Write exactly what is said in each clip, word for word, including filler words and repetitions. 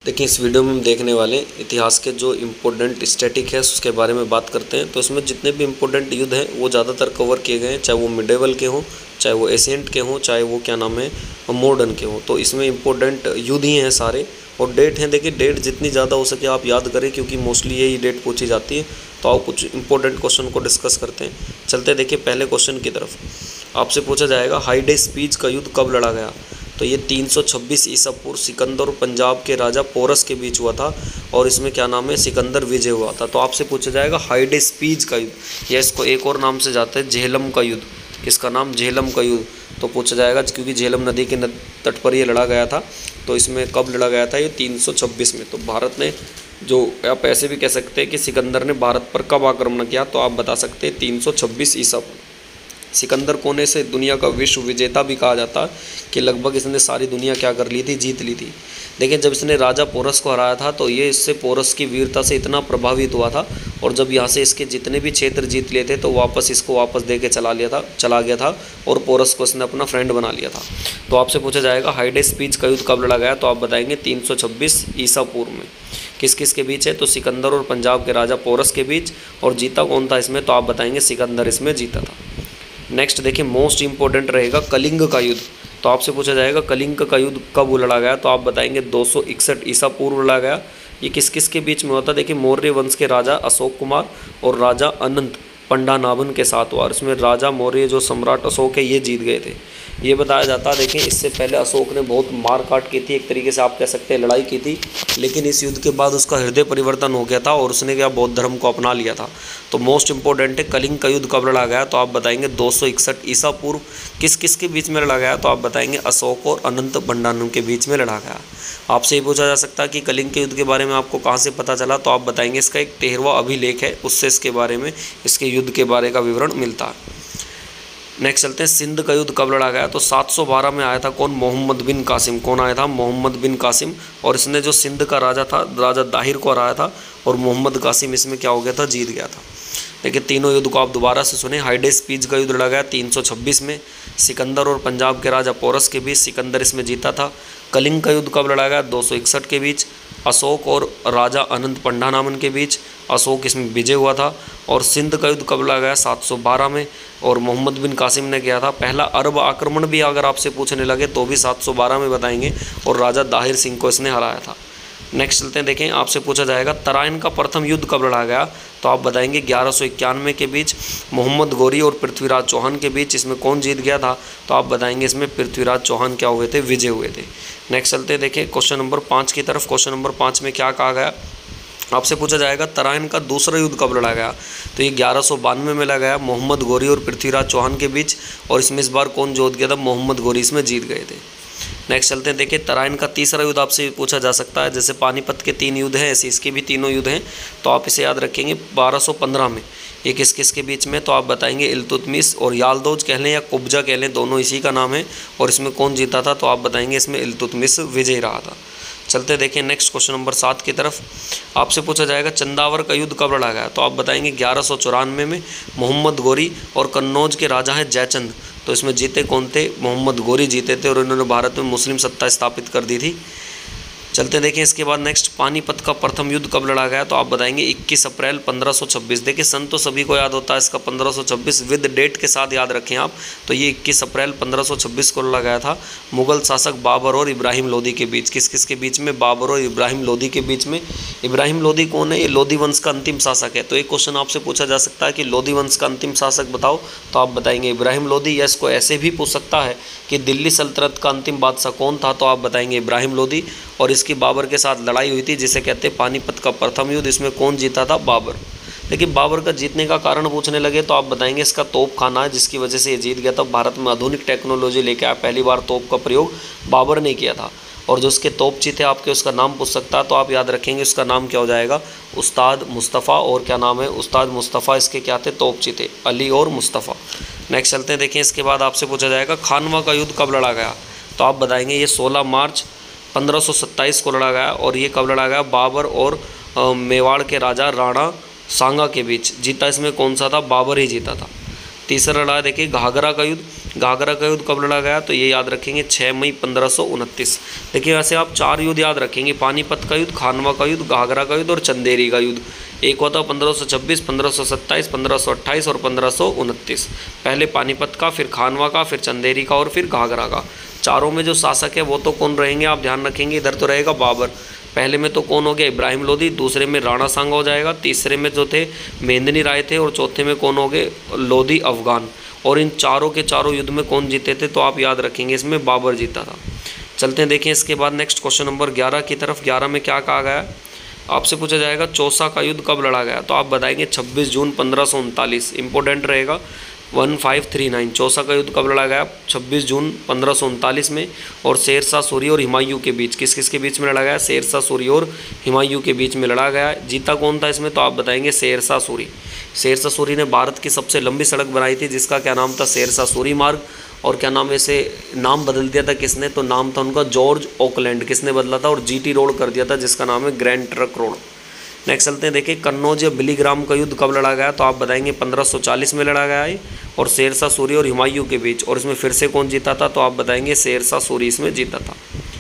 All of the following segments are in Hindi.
देखिए, इस वीडियो में हम देखने वाले इतिहास के जो इम्पोर्टेंट स्टैटिक है उसके बारे में बात करते हैं। तो इसमें जितने भी इम्पोर्टेंट युद्ध हैं वो ज़्यादातर कवर किए गए हैं, चाहे वो मिडेवल के हों, चाहे वो एशियंट के हों, चाहे वो क्या नाम है मॉडर्न के हों। तो इसमें इम्पोर्टेंट युद्ध ही हैं सारे। और डेट हैं, देखिए डेट जितनी ज़्यादा हो सके आप याद करें, क्योंकि मोस्टली यही डेट पूछी जाती है। तो आओ कुछ इंपॉर्टेंट क्वेश्चन को डिस्कस करते हैं। चलते देखिए पहले क्वेश्चन की तरफ। आपसे पूछा जाएगा हाइडे स्पीच का युद्ध कब लड़ा गया। तो ये तीन सौ छब्बीस ईसा पूर्व सिकंदर और पंजाब के राजा पोरस के बीच हुआ था, और इसमें क्या नाम है सिकंदर विजय हुआ था। तो आपसे पूछा जाएगा हाइडे स्पीच का युद्ध, या इसको एक और नाम से जाता है झेलम का युद्ध। किसका नाम? झेलम का युद्ध। तो पूछा जाएगा क्योंकि झेलम नदी के तट पर ये लड़ा गया था। तो इसमें कब लड़ा गया था? ये तीन सौ छब्बीस में। तो भारत ने, जो आप ऐसे भी कह सकते हैं कि सिकंदर ने भारत पर कब आक्रमण किया, तो आप बता सकते हैं तीन सौ छब्बीस ईसा पूर्व। सिकंदर को ने से दुनिया का विश्व विजेता भी कहा जाता कि लगभग इसने सारी दुनिया क्या कर ली थी, जीत ली थी। देखिए जब इसने राजा पोरस को हराया था तो ये इससे पोरस की वीरता से इतना प्रभावित हुआ था, और जब यहाँ से इसके जितने भी क्षेत्र जीत लिए थे तो वापस इसको वापस दे के चला लिया था चला गया था और पोरस को इसने अपना फ्रेंड बना लिया था। तो आपसे पूछा जाएगा हाइडे स्पीच का युद्ध कब लड़ा गया, तो आप बताएंगे तीन सौ छब्बीस ईसा पूर्व में। किस किस के बीच है? तो सिकंदर और पंजाब के राजा पोरस के बीच। और जीता कौन था इसमें? तो आप बताएंगे सिकंदर इसमें जीता था। नेक्स्ट देखिए मोस्ट इंपॉर्टेंट रहेगा कलिंग का युद्ध। तो आपसे पूछा जाएगा कलिंग का युद्ध कब लड़ा गया, तो आप बताएंगे दो सौ इकसठ ईसा पूर्व लड़ा गया। ये किस किस के बीच में होता? देखिए मौर्य वंश के राजा अशोक कुमार और राजा अनंत पंडानाभन के साथ हुआ। इसमें राजा मौर्य जो सम्राट अशोक है ये जीत गए थे, ये बताया जाता है। देखिए इससे पहले अशोक ने बहुत मार काट की थी, एक तरीके से आप कह सकते हैं लड़ाई की थी, लेकिन इस युद्ध के बाद उसका हृदय परिवर्तन हो गया था और उसने क्या बौद्ध धर्म को अपना लिया था। तो मोस्ट इंपॉर्टेंट है कलिंग का युद्ध कब लड़ा गया, तो आप बताएंगे दो सौ इकसठ ईसा पूर्व। किस किस के बीच में लड़ा गया, तो आप बताएंगे अशोक और अनंत पंडानम के बीच में लड़ा गया। आपसे ये पूछा जा सकता है कि कलिंग के युद्ध के बारे में आपको कहाँ से पता चला, तो आप बताएंगे इसका एक तेरहवां अभिलेख है, उससे इसके बारे में, इसके युद्ध के बारे का विवरण मिलता है। नेक्स्ट चलते हैं सिंध का युद्ध कब लड़ा गया, तो सात सौ बारह में आया था। कौन? मोहम्मद बिन कासिम। कौन आया था? मोहम्मद बिन कासिम। और इसने जो सिंध का राजा था, राजा दाहिर को हराया था, और मोहम्मद कासिम इसमें क्या हो गया था? जीत गया था। देखिए तीनों युद्ध को आप दोबारा से सुने। हाइडे स्पीच का युद्ध लड़ा गया तीन सौ छब्बीस में, सिकंदर और पंजाब के राजा पोरस के बीच, सिकंदर इसमें जीता था। कलिंग का युद्ध कब लड़ा गया? दो सौ इकसठ के बीच, अशोक और राजा अनंत पंडानामन के बीच, अशोक इसमें विजय हुआ था। और सिंध का युद्ध कब लड़ा गया? सात सौ बारह में, और मोहम्मद बिन कासिम ने किया था। पहला अरब आक्रमण भी अगर आपसे पूछने लगे तो भी सात सौ बारह में बताएंगे, और राजा दाहिर सिंह को इसने हराया था। नेक्स्ट चलते हैं, देखें आपसे पूछा जाएगा तराइन का प्रथम युद्ध कब लड़ा गया, तो आप बताएंगे ग्यारह सौ इक्यानवे के बीच, मोहम्मद गौरी और पृथ्वीराज चौहान के बीच। इसमें कौन जीत गया था, तो आप बताएंगे इसमें पृथ्वीराज चौहान क्या हुए थे? विजय हुए थे। नेक्स्ट चलते हैं, देखें क्वेश्चन नंबर पाँच की तरफ। क्वेश्चन नंबर पाँच में क्या कहा गया, आपसे पूछा जाएगा तराइन का दूसरा युद्ध कब लड़ा गया, तो ये ग्यारह सौ बानवे में लड़ा गया, मोहम्मद गौरी और पृथ्वीराज चौहान के बीच। और इसमें इस बार कौन जीत गया था? मोहम्मद गौरी इसमें जीत गए थे। नेक्स्ट चलते हैं, देखिए तराइन का तीसरा युद्ध आपसे पूछा जा सकता है। जैसे पानीपत के तीन युद्ध हैं, ऐसे इसके भी तीनों युद्ध हैं, तो आप इसे याद रखेंगे बारह सौ पंद्रह में। ये किस किस के बीच में, तो आप बताएंगे इल्तुतमिश और यालदौज कह लें या कुब्जा कह लें, दोनों इसी का नाम है। और इसमें कौन जीता था, तो आप बताएंगे इसमें इल्तुतमिश विजय रहा था। चलते देखें नेक्स्ट क्वेश्चन नंबर सात की तरफ। आपसे पूछा जाएगा चंदावर का युद्ध कब लड़ा गया, तो आप बताएंगे ग्यारह सौ चौरानवे में, मोहम्मद गौरी और कन्नौज के राजा हैं जयचंद। तो इसमें जीते कौन थे? मोहम्मद गौरी जीते थे, और इन्होंने भारत में मुस्लिम सत्ता स्थापित कर दी थी। चलते देखें इसके बाद नेक्स्ट पानीपत का प्रथम युद्ध कब लड़ा गया, तो आप बताएंगे इक्कीस अप्रैल पंद्रह सौ छब्बीस। देखिए सन तो सभी को याद होता है इसका पंद्रह सौ छब्बीस, विद डेट के साथ याद रखें आप। तो ये इक्कीस अप्रैल पंद्रह सौ छब्बीस को लड़ा गया था, मुगल शासक बाबर और इब्राहिम लोदी के बीच। किस किस के बीच में? बाबर और इब्राहिम लोदी के बीच में। इब्राहिम लोदी कौन है? ये लोदी वंश का अंतिम शासक है। तो एक क्वेश्चन आपसे पूछा जा सकता है कि लोदी वंश का अंतिम शासक बताओ, तो आप बताएंगे इब्राहिम लोदी। या इसको ऐसे भी पूछ सकता है कि दिल्ली सल्तनत का अंतिम बादशाह कौन था, तो आप बताएंगे इब्राहिम लोदी। और इसकी बाबर के साथ लड़ाई हुई थी जिसे कहते हैं पानीपत का प्रथम युद्ध, इसमें कौन जीता था? बाबर। लेकिन बाबर का जीतने का कारण पूछने लगे तो आप बताएंगे इसका तोप खाना है, जिसकी वजह से ये जीत गया था। भारत में आधुनिक टेक्नोलॉजी लेके आया, पहली बार तोप का प्रयोग बाबर ने किया था। और जो उसके तोपची थे आपके, उसका नाम पूछ सकता है, तो आप याद रखेंगे उसका नाम क्या हो जाएगा? उस्ताद मुस्तफ़ा। और क्या नाम है? उस्ताद मुस्तफ़ा इसके क्या थे? तोपची थे, अली और मुस्तफ़ा। नेक्स्ट चलते हैं, देखें इसके बाद आपसे पूछा जाएगा खानवा का युद्ध कब लड़ा गया, तो आप बताएंगे ये सोलह मार्च पंद्रह सौ सत्ताईस को लड़ा गया। और ये कब लड़ा गया? बाबर और मेवाड़ के राजा राणा सांगा के बीच। जीता इसमें कौन सा था? बाबर ही जीता था। तीसरा लड़ा देखिए घाघरा का युद्ध, घाघरा का युद्ध कब लड़ा गया, तो ये याद रखेंगे छः मई पंद्रह सौ उनतीस। देखिए वैसे आप चार युद्ध याद रखेंगे, पानीपत का युद्ध, खानवा का युद्ध, घाघरा का युद्ध और चंदेरी का युद्ध। एक होता पंद्रह सौ छब्बीस, पंद्रह सौ सत्ताईस, पंद्रह सौ अट्ठाईस और पंद्रह सौ उनतीस। पहले पानीपत का, फिर खानवा का, फिर चंदेरी का और फिर घाघरा का। चारों में जो शासक है वो तो कौन रहेंगे आप ध्यान रखेंगे, इधर तो रहेगा बाबर। पहले में तो कौन हो गया, इब्राहिम लोदी, दूसरे में राणा सांगा हो जाएगा, तीसरे में जो थे मेंदिनी राय थे और चौथे में कौन हो गए, लोदी अफगान। और इन चारों के चारों युद्ध में कौन जीते थे, तो आप याद रखेंगे इसमें बाबर जीता था। चलते हैं देखें इसके बाद नेक्स्ट क्वेश्चन नंबर ग्यारह की तरफ। ग्यारह में क्या कहा गया, आपसे पूछा जाएगा चौसा का युद्ध कब लड़ा गया, तो आप बताएंगे छब्बीस जून पंद्रह सौ उनतालीस। इंपॉर्टेंट रहेगा one five three nine. Chausa का युद्ध कब लड़ा गया, छब्बीस जून पंद्रह सौ उनतालीस में। और शेरशाह सूरी और हुमायूं के बीच, किस किस के बीच में लड़ा गया, शेरशाह सूरी और हुमायूं के बीच में लड़ा गया। जीता कौन था इसमें, तो आप बताएंगे शेरशाह सूरी। शेरशाह सूरी ने भारत की सबसे लंबी सड़क बनाई थी जिसका क्या नाम था, शेरशाह सूरी मार्ग। और क्या नाम, ऐसे नाम बदल दिया था किसने, तो नाम था उनका जॉर्ज ओकलैंड, किसने बदला था, और जीटी रोड कर दिया था जिसका नाम है ग्रैंड ट्रक रोड। नेक्स्ट चलते हैं देखिए कन्नौज या बिलीग्राम का युद्ध कब लड़ा गया, तो आप बताएंगे पंद्रह सौ चालीस में लड़ा गया है और शेरशाह सूरी और हुमायूं के बीच। और इसमें फिर से कौन जीता था, तो आप बताएंगे शेरशाह सूरी इसमें जीता था।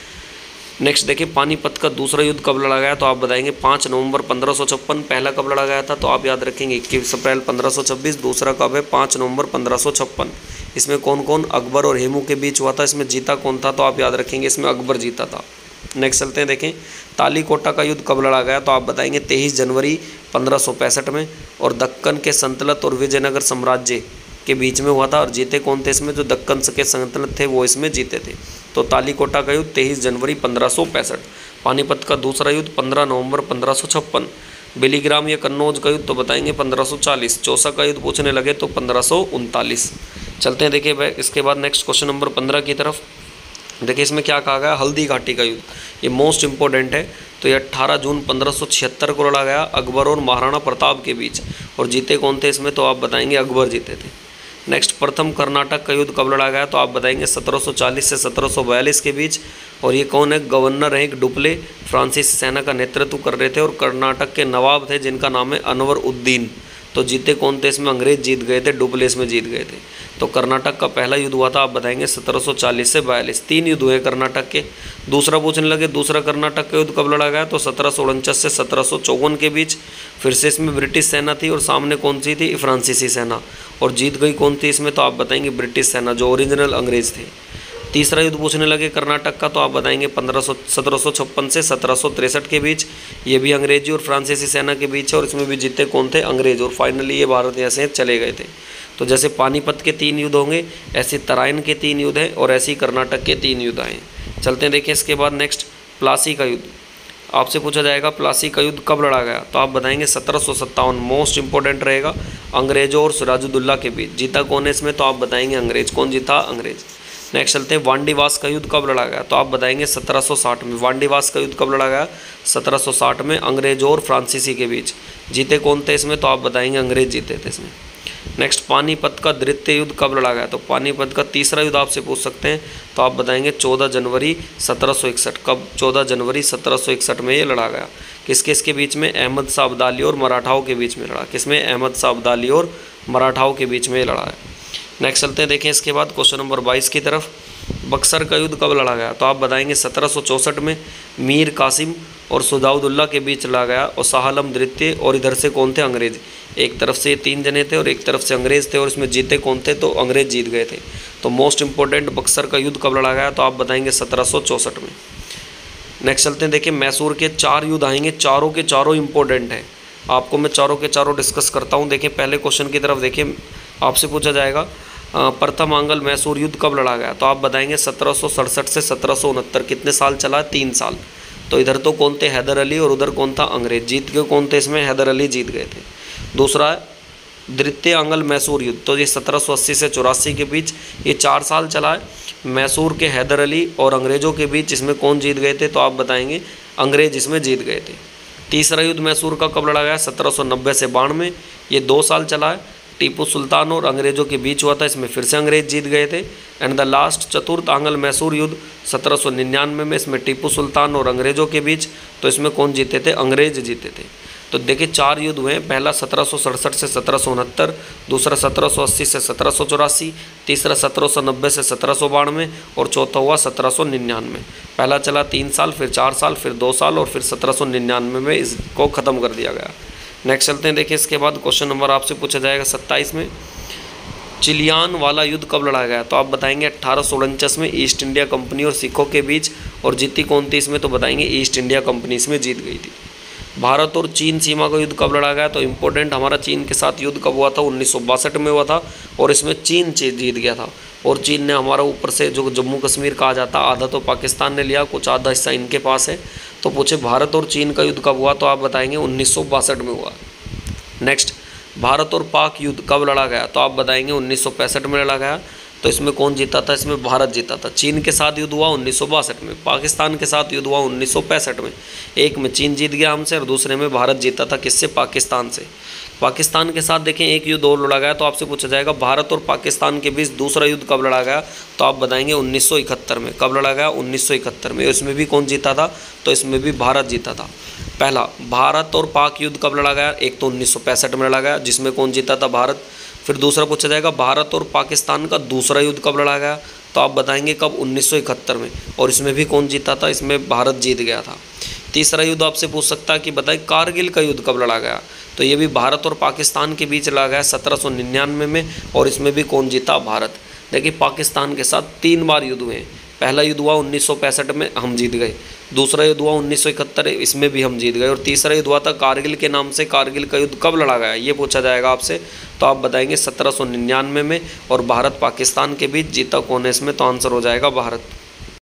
नेक्स्ट देखिए पानीपत का दूसरा युद्ध कब लड़ा गया, तो आप बताएंगे पाँच नवंबर पंद्रह सौ छप्पन। पहला कब लड़ा गया था, तो आप याद रखेंगे इक्कीस अप्रैल पंद्रह सौ छब्बीस। दूसरा कब है, पाँच नवंबर पंद्रह सौ छप्पन। इसमें कौन कौन, अकबर और हेमू के बीच हुआ था। इसमें जीता कौन था, तो आप याद रखेंगे इसमें अकबर जीता था। नेक्स्ट चलते हैं देखें तालीकोटा का युद्ध कब लड़ा गया, तो आप बताएंगे तेईस जनवरी पंद्रह सौ पैंसठ में। और दक्कन के सल्तनत और विजयनगर साम्राज्य के बीच में हुआ था। और जीते कौन थे इसमें, जो दक्कन के सल्तनत थे वो इसमें जीते थे। तो तालीकोटा का युद्ध तेईस जनवरी पंद्रह सौ पैंसठ। पानीपत का दूसरा युद्ध पंद्रह नवंबर पंद्रह सौ छप्पन। बिलीग्राम या कन्नौज का युद्ध तो बताएंगे पंद्रह सौ चालीस। चौसा का युद्ध पूछने लगे तो पंद्रह सौ उनतालीस। चलते हैं देखिए इसके बाद नेक्स्ट क्वेश्चन नंबर पंद्रह की तरफ। देखिए इसमें क्या कहा गया, हल्दी घाटी का युद्ध, ये मोस्ट इंपॉर्टेंट है। तो ये अट्ठारह जून पंद्रह सौ छिहत्तर को लड़ा गया अकबर और महाराणा प्रताप के बीच। और जीते कौन थे इसमें, तो आप बताएंगे अकबर जीते थे। नेक्स्ट प्रथम कर्नाटक का युद्ध कब लड़ा गया, तो आप बताएंगे सत्रह सौ चालीस से सत्रह सौ बयालीस के बीच। और ये कौन है, गवर्नर है एक डुप्ले, फ्रांसीसी सेना का नेतृत्व कर रहे थे और कर्नाटक के नवाब थे जिनका नाम है अनवर उद्दीन। तो जीते कौन थे इसमें, अंग्रेज जीत गए थे, डुप्ले इसमें जीत गए थे। तो कर्नाटक का पहला युद्ध हुआ था, आप बताएंगे सत्रह सौ चालीस से बयालीस। तीन युद्ध हुए कर्नाटक के। दूसरा पूछने लगे दूसरा कर्नाटक का युद्ध कब लड़ा गया, तो सत्रह सौ उनचास से सत्रह सौ चौवन के बीच। फिर से इसमें ब्रिटिश सेना थी और सामने कौन सी थी, फ्रांसीसी सेना। और जीत गई कौन थी इसमें, तो आप बताएंगे ब्रिटिश सेना जो ओरिजिनल अंग्रेज थे। तीसरा युद्ध पूछने लगे कर्नाटक का, तो आप बताएंगे पंद्रह सौ सत्रह सौ छप्पन से सत्रह सौ तिरसठ के बीच। ये भी अंग्रेजी और फ्रांसीसी सेना के बीच है और इसमें भी जीते कौन थे, अंग्रेज। और फाइनली ये भारत यहाँ से चले गए थे। तो जैसे पानीपत के तीन युद्ध होंगे, ऐसे तराइन के तीन युद्ध हैं और ऐसे ही कर्नाटक के तीन युद्ध आए। चलते हैं देखिए इसके बाद नेक्स्ट प्लासी का युद्ध। आपसे पूछा जाएगा प्लासी का युद्ध कब लड़ा गया, तो आप बताएंगे सत्रह सौ सत्तावन। मोस्ट इंपॉर्टेंट रहेगा, अंग्रेजों और सिराजुद्दौला के बीच। जीता कौन है इसमें, तो आप बताएंगे अंग्रेज। कौन जीता, अंग्रेज। नेक्स्ट चलते हैं वांडीवास का युद्ध कब लड़ा गया, तो आप बताएंगे सत्रह सौ साठ में। वांडीवास का युद्ध कब लड़ा गया, सत्रह सौ साठ में, अंग्रेजों और फ्रांसीसी के बीच। जीते कौन थे इसमें, तो आप बताएंगे अंग्रेज जीते थे इसमें। नेक्स्ट पानीपत का द्वितीय युद्ध कब लड़ा गया, तो पानीपत का तीसरा युद्ध आपसे पूछ सकते हैं, तो आप बताएंगे चौदह जनवरी सत्रह सौ इकसठ। कब, चौदह जनवरी सत्रह सौ इकसठ में ये लड़ा गया। किस किस के बीच में, अहमद शाह अब्दाली और मराठाओं के बीच में लड़ा। किसमें, अहमद शाह अब्दाली और मराठाओं के बीच में ये लड़ा है। नेक्स्ट चलते हैं देखें इसके बाद क्वेश्चन नंबर बाईस की तरफ। बक्सर का युद्ध कब लड़ा गया, तो आप बताएंगे सत्रह सौ चौंसठ में। मीर कासिम और सुजाउद्दौला के बीच लड़ा गया और शाह आलम द्वितीय। और इधर से कौन थे, अंग्रेज। एक तरफ से तीन जने थे और एक तरफ से अंग्रेज थे और इसमें जीते कौन थे, तो अंग्रेज जीत गए थे। तो मोस्ट इंपॉर्टेंट बक्सर का युद्ध कब लड़ा गया, तो आप बताएंगे सत्रह सौ चौंसठ में। नेक्स्ट चलते हैं देखिए मैसूर के चार युद्ध आएंगे, चारों के चारों इंपॉर्टेंट हैं। आपको मैं चारों के चारों डिस्कस करता हूँ। देखिए पहले क्वेश्चन की तरफ देखिए, आपसे पूछा जाएगा प्रथम आंगल मैसूर युद्ध कब लड़ा गया, तो आप बताएंगे सत्रह सौ सड़सठ से सत्रह सौ उनहत्तर। कितने साल चला, तीन साल। तो इधर तो कौन थे, हैदर अली, और उधर कौन था, अंग्रेज। जीत के कौन थे इसमें, हैदर अली जीत गए थे। दूसरा द्वितीय आंगल मैसूर युद्ध, तो ये सत्रह सौ अस्सी से चौरासी के बीच, ये चार साल चला है। मैसूर के हैदर अली और अंग्रेज़ों के बीच इसमें कौन जीत गए थे, तो आप बताएंगे अंग्रेज इसमें जीत गए थे। तीसरा युद्ध मैसूर का कब लड़ा गया, सत्रह सौ नब्बे से बानवे, ये दो साल चला है। टीपू सुल्तान और अंग्रेज़ों के बीच हुआ था, इसमें फिर से अंग्रेज जीत गए थे। एंड द लास्ट चतुर्थ आंगल मैसूर युद्ध सत्रह सौ निन्यानवे में, इसमें टीपू सुल्तान और अंग्रेज़ों के बीच, तो इसमें कौन जीते थे, अंग्रेज जीते थे। तो देखिए चार युद्ध हुए हैं। पहला सत्रह सौ सड़सठ से सत्रह सौ उनहत्तर, दूसरा सत्रह सौ अस्सी से सत्रह सौ चौरासी, तीसरा सत्रह सौ नब्बे से सत्रह सौ बानवे और चौथा हुआ सत्रह सौ निन्यानवे। पहला चला तीन साल, फिर चार साल, फिर दो साल और फिर सत्रह सौ निन्यानवे में इसको ख़त्म कर दिया गया। नेक्स्ट चलते हैं। देखिए इसके बाद क्वेश्चन नंबर आपसे पूछा जाएगा सत्ताईस में, चिलियान वाला युद्ध कब लड़ा गया? तो आप बताएंगे अट्ठारह सौ उनचास में ईस्ट इंडिया कंपनी और सिखों के बीच। और जीती कौन थी इसमें? तो बताएंगे ईस्ट इंडिया कंपनी इसमें जीत गई थी। भारत और चीन सीमा का युद्ध कब लड़ा गया? तो इम्पोर्टेंट हमारा चीन के साथ युद्ध कब हुआ था? उन्नीस सौ बासठ में हुआ था और इसमें चीन जीत गया था। और चीन ने हमारा ऊपर से जो जम्मू कश्मीर कहा जाता आधा तो पाकिस्तान ने लिया, कुछ आधा हिस्सा इनके पास है। तो पूछे भारत और चीन का युद्ध कब हुआ? तो आप बताएंगे उन्नीस सौ बासठ में हुआ। नेक्स्ट, भारत और पाक युद्ध कब लड़ा गया? तो आप बताएंगे उन्नीस सौ पैंसठ में लड़ा गया। तो इसमें कौन जीता था? इसमें भारत जीता था। चीन के साथ युद्ध हुआ उन्नीस सौ बासठ में, पाकिस्तान के साथ युद्ध हुआ उन्नीस सौ पैंसठ में। एक में चीन जीत गया हमसे और दूसरे में भारत जीता था। किससे? पाकिस्तान से। पाकिस्तान के साथ देखें एक युद्ध और लड़ा गया। तो आपसे पूछा जाएगा भारत और पाकिस्तान के बीच दूसरा युद्ध कब लड़ा गया? तो आप बताएंगे उन्नीस सौ इकहत्तर में। कब लड़ा गया? उन्नीस सौ इकहत्तर में। इसमें भी कौन जीता था? तो इसमें भी भारत जीता था। पहला भारत और पाक युद्ध कब लड़ा गया? एक तो उन्नीस सौ पैंसठ में लड़ा गया, जिसमें कौन जीता था? भारत। फिर दूसरा पूछा जाएगा भारत और पाकिस्तान का दूसरा युद्ध कब लड़ा गया? तो आप बताएंगे कब? उन्नीस सौ इकहत्तर में। और इसमें भी कौन जीता था? इसमें भारत जीत गया था। तीसरा युद्ध आपसे पूछ सकता है कि बताइए कारगिल का युद्ध कब लड़ा गया? तो ये भी भारत और पाकिस्तान के बीच लड़ा गया सत्रह सौ निन्यानवे में और इसमें भी कौन जीता? भारत। देखिए पाकिस्तान के साथ तीन बार युद्ध हुए हैं। पहला युद्ध हुआ उन्नीस सौ पैंसठ में, हम जीत गए। दूसरा युद्ध हुआ उन्नीस सौ इकहत्तर, इसमें भी हम जीत गए। और तीसरा युद्ध हुआ था कारगिल के नाम से। कारगिल का युद्ध कब लड़ा गया? ये पूछा जाएगा आपसे। तो आप बताएंगे सत्रह सौ निन्यानवे में और भारत पाकिस्तान के बीच। जीता कौन है इसमें? तो आंसर हो जाएगा भारत।